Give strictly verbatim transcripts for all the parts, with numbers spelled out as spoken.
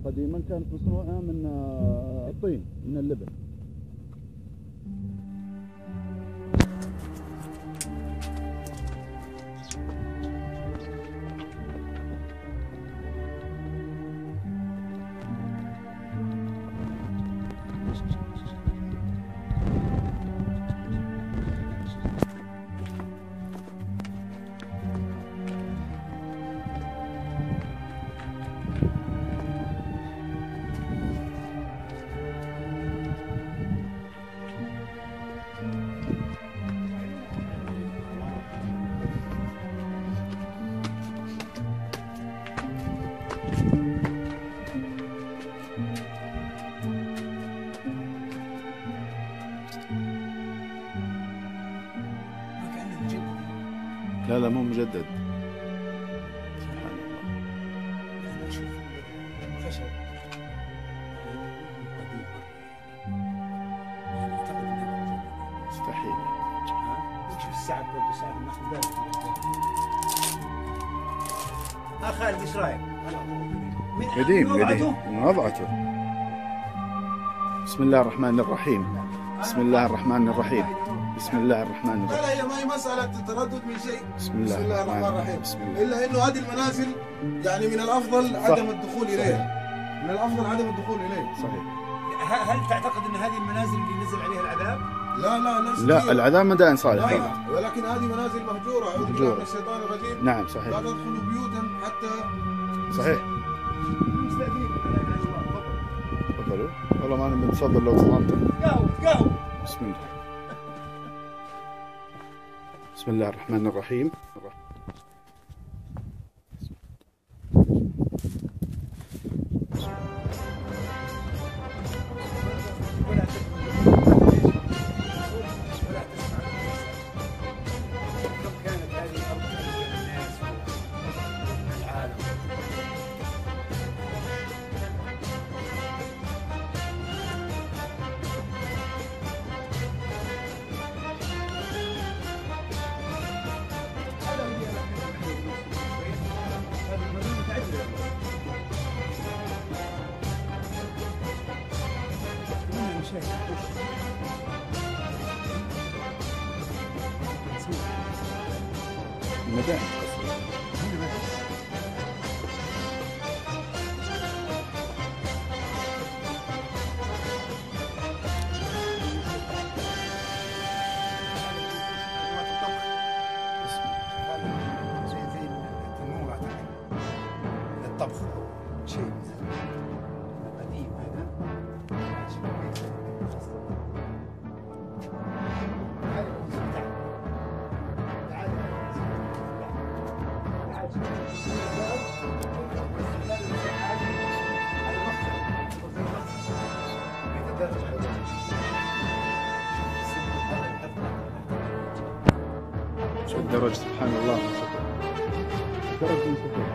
قديما كانت مصنوعة من الطين، من اللبن. لا لا مو مجدد. سبحان الله. أنا أشوف خشب قديم يعني أعتقد أنه مجدد. مستحيل. شوف السعد برضه سعد ناخذ بالك. ها خالد ايش رايك؟ قديم قديم من وضعته. بسم الله الرحمن الرحيم. بسم الله الرحمن الرحيم. بسم الله الرحمن الرحيم. لا هي ما هي مسألة تردد من شيء. بسم الله, بسم الله الرحمن الرحيم. بسم الله. إلا إنه هذه المنازل يعني من الأفضل عدم الدخول إليها. من الأفضل عدم الدخول إليها. صحيح. هل تعتقد أن هذه المنازل اللي نزل عليها العذاب؟ لا لا ليس لا العذاب مدائن صالح. لا ولكن هذه منازل مهجورة. أعوذ بالله من الشيطان الرجيم. نعم صحيح. لا تدخلوا بيوتا حتى. صحيح. مستأذنين من الأجواء. تفضلوا. والله ما أنا بنتفضل لو تفضلت. تقهوى تقهوى. بسم الله. بسم الله الرحمن الرحيم. المدائن الطبخ شيء قديم هذا. شو الدرج سبحان الله. درج من سكر.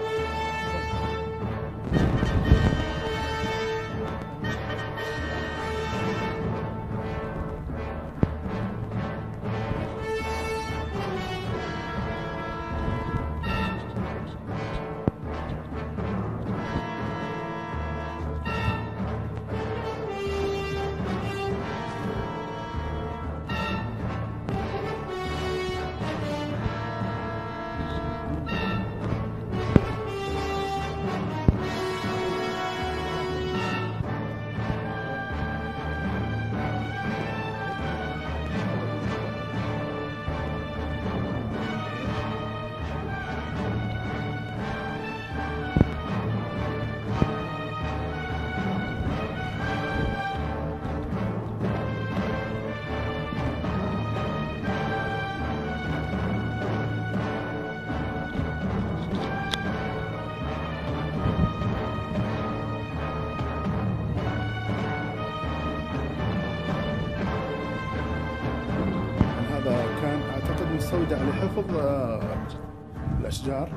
كان أعتقد مستودع لحفظ الأشجار.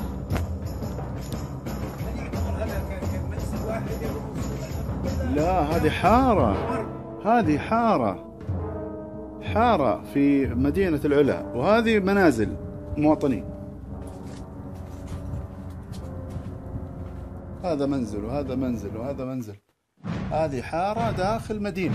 لا هذه حارة، هذه حارة، حارة في مدينة العلا، وهذه منازل مواطنين. هذا منزل وهذا منزل وهذا منزل. هذه حارة داخل مدينة.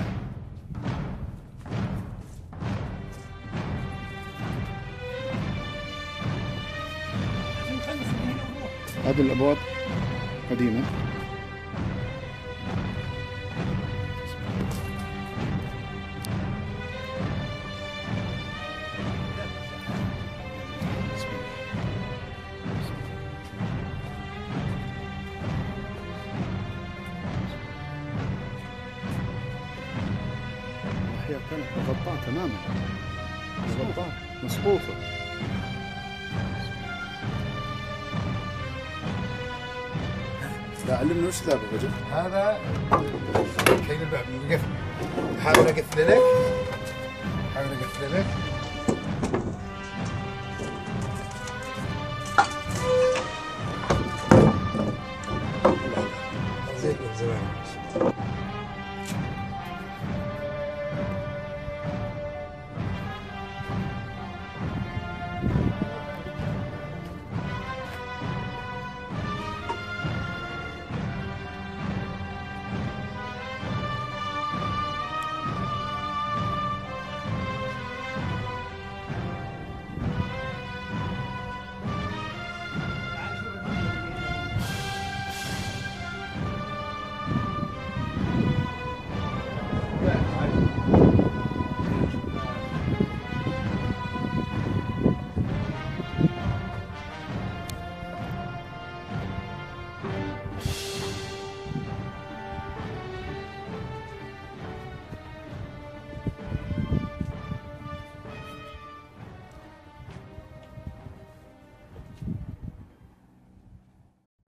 هذه الأبواب قديمة. الأحياء كانت مغطاة تماما، مغطاة مسقوفة. لا علمنا وش ذا ابو رجل؟ هذا كاين الباب يقفل. حاول اقفل لك، حاول اقفل لك.